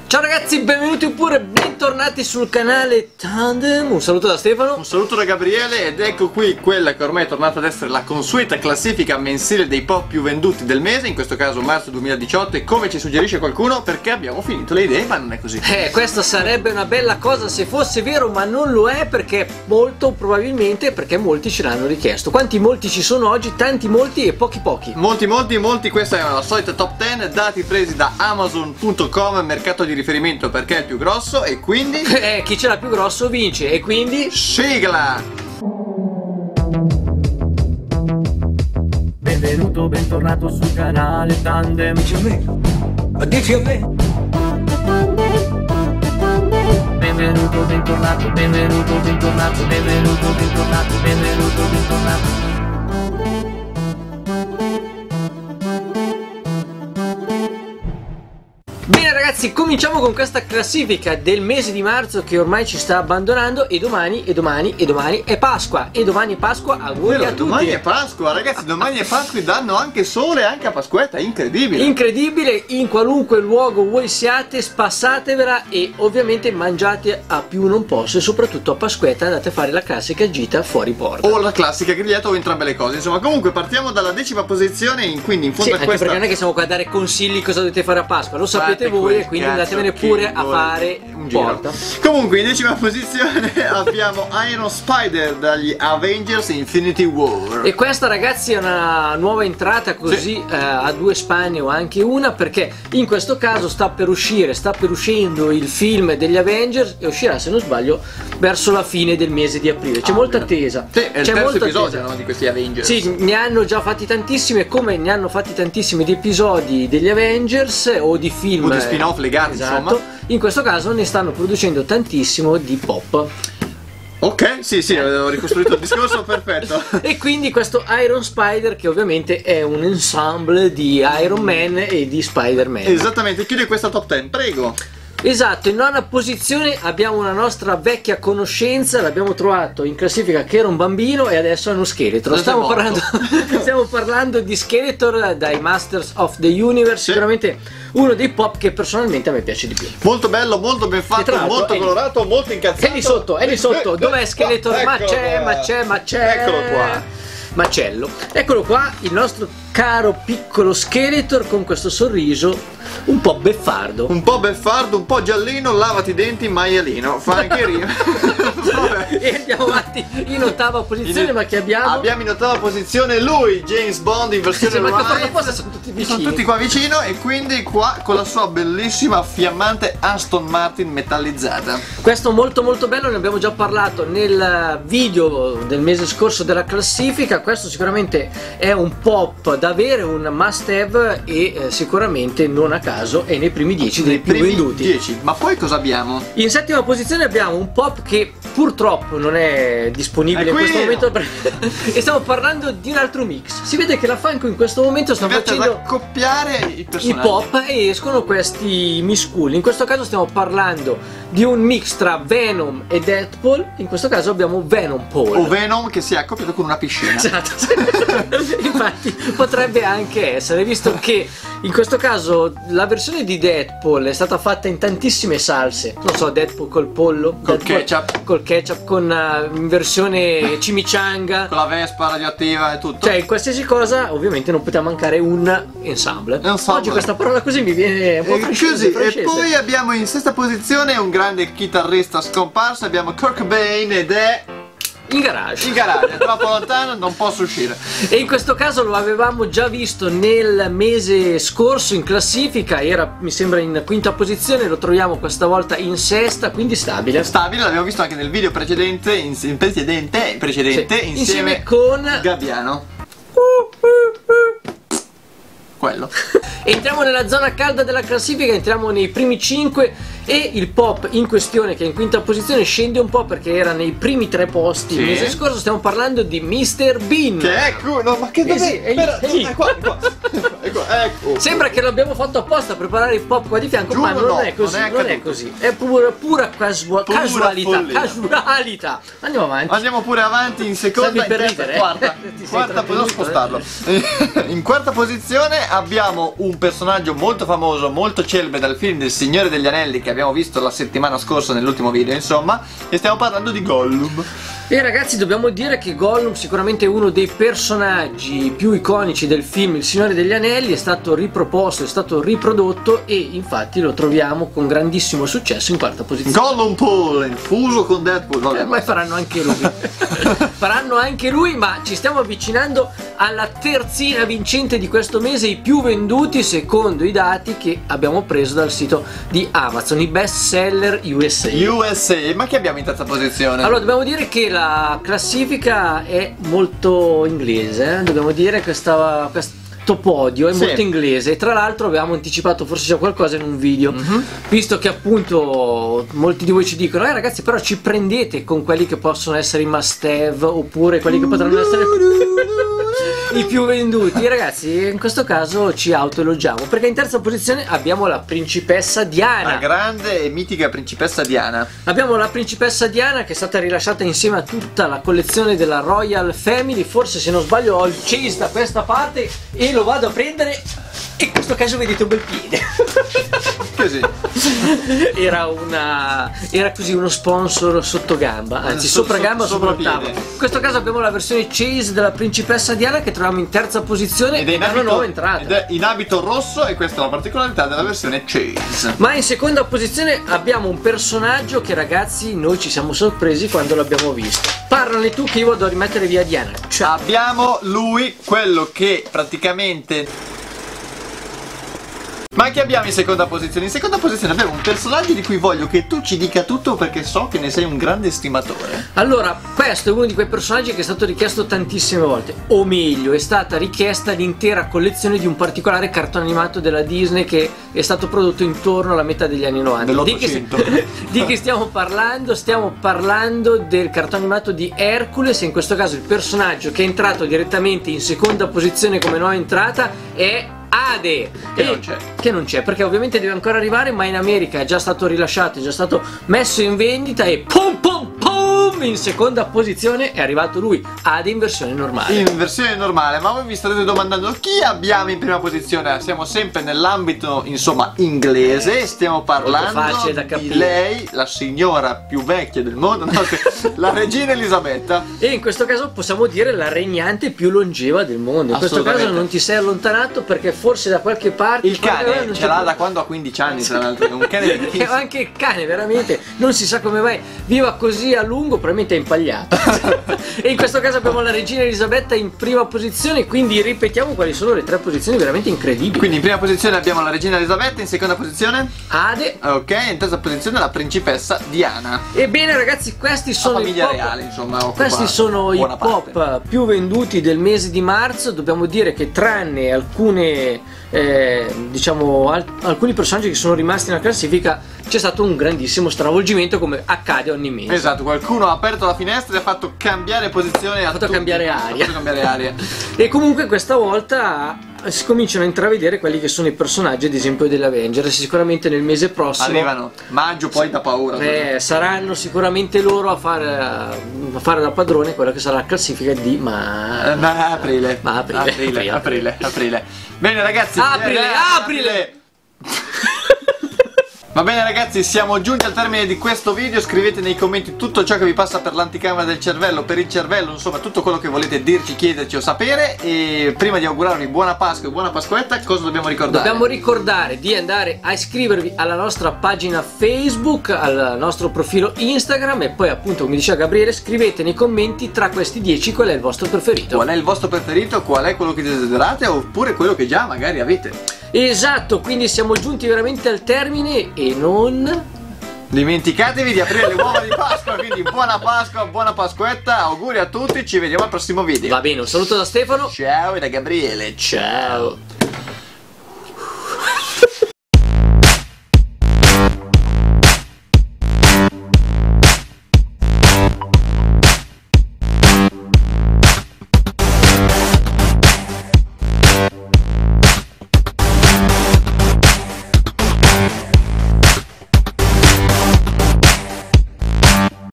Ciao ragazzi, benvenuti oppure bentornati sul canale Tandem. Un saluto da Stefano. Un saluto da Gabriele ed ecco qui quella che ormai è tornata ad essere la consueta classifica mensile dei pop più venduti del mese, in questo caso marzo 2018, e come ci suggerisce qualcuno, perché abbiamo finito le idee, ma non è così. Questa sarebbe una bella cosa se fosse vero, ma non lo è, perché molto probabilmente perché molti ce l'hanno richiesto. Quanti molti ci sono oggi? Tanti molti e pochi. Molti, questa è la solita top 10, dati presi da Amazon.com, mercato di riferimento perché è il più grosso, e quindi chi ce l'ha più grosso vince, e quindi sigla! Benvenuto, bentornato sul canale Tandem. dici a me, ma dici a me. Benvenuto, bentornato, benvenuto, bentornato, benvenuto, bentornato, benvenuto, bentornato. Bene ragazzi, cominciamo con questa classifica del mese di marzo che ormai ci sta abbandonando, e domani è Pasqua, e domani è Pasqua, auguri a tutti. Domani è Pasqua, ragazzi, domani è Pasqua, danno anche sole anche a Pasquetta, incredibile. Incredibile, in qualunque luogo voi siate, spassatevela e ovviamente mangiate a più non posso, e soprattutto a Pasquetta andate a fare la classica gita fuori porta. O la classica grigliata o entrambe le cose, insomma. Comunque partiamo dalla 10ª posizione, quindi in fondo sì, a anche questa... perché non è che siamo qua a dare consigli cosa dovete fare a Pasqua, lo sapete voi, e quindi andatevene pure a fare un giro. porta. Comunque in 10ª posizione abbiamo Iron Spider dagli Avengers Infinity War. E questa ragazzi è una nuova entrata, così sì. A due spanne o anche una, perché in questo caso sta per uscendo il film degli Avengers, e uscirà, se non sbaglio, verso la fine del mese di aprile. C'è molta attesa. Sì, è il terzo episodio, no, di questi Avengers. Sì, ne hanno già fatti tantissimi, come ne hanno fatti tantissimi di episodi degli Avengers o di film o di spin-off legati, esatto. Insomma. In questo caso ne stanno producendo tantissimo di pop. Ok, sì, avevo ricostruito il discorso, perfetto. E quindi questo Iron Spider, che ovviamente è un ensemble di Iron Man e di Spider-Man. Esattamente, chiude questa top 10, prego. Esatto, in nona posizione abbiamo una nostra vecchia conoscenza, l'abbiamo trovato in classifica che era un bambino e adesso è uno Skeletor. Stiamo parlando di Skeletor dai Masters of the Universe, sì. Sicuramente uno dei pop che personalmente a me piace di più. Molto bello, molto ben fatto, molto colorato, molto incazzato. È lì sotto, dov'è Skeletor? Ma c'è. Eccolo qua. Macello. Eccolo qua, il nostro caro piccolo Skeletor con questo sorriso un po' beffardo. Un po' giallino, lavati i denti, maialino. Fa anche rima. E andiamo avanti in ottava posizione, ma che abbiamo? Abbiamo in ottava posizione lui, James Bond in versione live. Sono tutti vicini. Sono tutti qua vicino, e quindi qua con la sua bellissima fiammante Aston Martin metallizzata. Questo molto bello, ne abbiamo già parlato nel video del mese scorso della classifica. Questo sicuramente è un pop da avere, un must have, e sicuramente non a caso è nei primi 10 dei più venduti. 10. Ma poi cosa abbiamo? In settima posizione abbiamo un pop che purtroppo non è disponibile in questo momento, e stiamo parlando di un altro mix. Si vede che la Funko in questo momento sta facendo accoppiare i personaggi, i pop, e escono questi misculi. In questo caso stiamo parlando di un mix tra Venom e Deadpool. In questo caso abbiamo Venom Paul, o Venom che si è accoppiato con una piscina. Esatto. Infatti potrebbe anche essere, visto che in questo caso la versione di Deadpool è stata fatta in tantissime salse. Non so, Deadpool col pollo, col ketchup, con in versione chimichanga, con la Vespa radioattiva e tutto. Cioè in qualsiasi cosa ovviamente non poteva mancare un ensemble. Oggi questa parola così mi viene un po' francese. E poi abbiamo in sesta posizione un grande chitarrista scomparso, abbiamo Kurt Cobain, ed è in garage, è troppo lontano, non posso uscire. E in questo caso lo avevamo già visto nel mese scorso in classifica, era mi sembra in quinta posizione, lo troviamo questa volta in sesta, quindi stabile, l'abbiamo visto anche nel video precedente, sì, insieme con Gabbiano. Quello. Entriamo nella zona calda della classifica, entriamo nei primi 5, e il pop in questione, che è in quinta posizione, scende un po' perché era nei primi 3 posti il mese scorso. Stiamo parlando di Mr. Bean, che è no, ma che dov'è? È qua. Ecco. Sembra che l'abbiamo fatto apposta a preparare il pop qua di fianco, ma non è così, è pura casualità. Andiamo avanti. Andiamo pure avanti in seconda, quarta, posso spostarlo. In quarta posizione abbiamo un personaggio molto famoso, molto celebre dal film del Signore degli Anelli che abbiamo visto la settimana scorsa nell'ultimo video, insomma, e stiamo parlando di Gollum. E ragazzi, dobbiamo dire che Gollum sicuramente è uno dei personaggi più iconici del film Il Signore degli Anelli, è stato riproposto, è stato riprodotto e infatti lo troviamo con grandissimo successo in quarta posizione. Gollum Pool, infuso con Deadpool. Ma faranno anche lui. Faranno anche lui, ma ci stiamo avvicinando alla terzina vincente di questo mese, i più venduti secondo i dati che abbiamo preso dal sito di Amazon, i best seller USA. Ma che abbiamo in terza posizione? Allora, dobbiamo dire che la classifica è molto inglese, dobbiamo dire che questo podio è molto inglese, e tra l'altro avevamo anticipato forse già qualcosa in un video, visto che appunto molti di voi ci dicono ragazzi, però ci prendete con quelli che possono essere i must have oppure quelli che potranno essere i più venduti. Ragazzi, in questo caso ci autoelogiamo perché in terza posizione abbiamo la principessa Diana, la grande e mitica principessa Diana. Abbiamo la principessa Diana che è stata rilasciata insieme a tutta la collezione della Royal Family. Forse, se non sbaglio, ho il chase da questa parte e lo vado a prendere. In questo caso vedete un bel piede. Così. Era così uno sponsor sotto gamba, anzi sopra gamba, sopra ottavo. In questo caso abbiamo la versione chase della principessa Diana che troviamo in terza posizione ed è una nuova entrata. Ed è in abito rosso, e questa è la particolarità della versione chase. Ma in seconda posizione abbiamo un personaggio che, ragazzi, noi ci siamo sorpresi quando l'abbiamo visto. Parlane tu che io vado a rimettere via Diana. Abbiamo lui, quello che praticamente... Ma che abbiamo in seconda posizione? In seconda posizione abbiamo un personaggio di cui voglio che tu ci dica tutto perché so che ne sei un grande estimatore. Allora, questo è uno di quei personaggi che è stato richiesto tantissime volte, o meglio, è stata richiesta l'intera collezione di un particolare cartone animato della Disney che è stato prodotto intorno alla metà degli anni 90. Dell'800. Di che stiamo parlando? Stiamo parlando del cartone animato di Hercules, e in questo caso il personaggio che è entrato direttamente in seconda posizione come nuova entrata è Ade, che non c'è perché ovviamente deve ancora arrivare, ma in America è già stato rilasciato, è già stato messo in vendita e pum pum pum, in seconda posizione è arrivato lui, Ade in versione normale. In versione normale, ma voi vi starete domandando chi abbiamo in prima posizione? Siamo sempre nell'ambito, insomma, inglese, stiamo parlando di lei, la signora più vecchia del mondo, no, la regina Elisabetta. E in questo caso possiamo dire la regnante più longeva del mondo. In questo caso non ti sei allontanato perché forse da qualche parte il cane ce l'ha da quando ha 15 anni, tra l'altro è un cane e anche il cane veramente non si sa come mai viva così a lungo, probabilmente è impagliato. E in questo caso abbiamo la regina Elisabetta in prima posizione, quindi ripetiamo quali sono le tre posizioni veramente incredibili. Quindi in prima posizione abbiamo la regina Elisabetta, in seconda posizione Ade, ok, in terza posizione la principessa Diana. Ebbene ragazzi, questi sono la famiglia reale, insomma, questi sono i pop più venduti del mese di marzo. Dobbiamo dire che tranne alcune diciamo alcuni personaggi che sono rimasti nella classifica c'è stato un grandissimo stravolgimento, come accade ogni mese. Esatto, qualcuno ha aperto la finestra e ha fatto cambiare posizione, ha fatto cambiare aria. E comunque questa volta si cominciano a intravedere quelli che sono i personaggi, ad esempio degli Avengers. Sicuramente nel mese prossimo arrivano, maggio poi da paura, saranno sicuramente loro a fare da padrone quella che sarà la classifica di aprile. Bene ragazzi, aprile. Va bene ragazzi, siamo giunti al termine di questo video. Scrivete nei commenti tutto ciò che vi passa per l'anticamera del cervello, per il cervello, insomma tutto quello che volete dirci, chiederci o sapere. E prima di augurarvi buona Pasqua e buona Pasquetta, cosa dobbiamo ricordare? Dobbiamo ricordare di andare a iscrivervi alla nostra pagina Facebook, al nostro profilo Instagram, e poi appunto, come diceva Gabriele, scrivete nei commenti tra questi 10 qual è il vostro preferito. Qual è il vostro preferito, qual è quello che desiderate, oppure quello che già magari avete. Esatto, quindi siamo giunti veramente al termine e non dimenticatevi di aprire le uova di Pasqua. Quindi buona Pasqua, buona Pasquetta, auguri a tutti, ci vediamo al prossimo video. Va bene, un saluto da Stefano. Ciao, e da Gabriele. Ciao.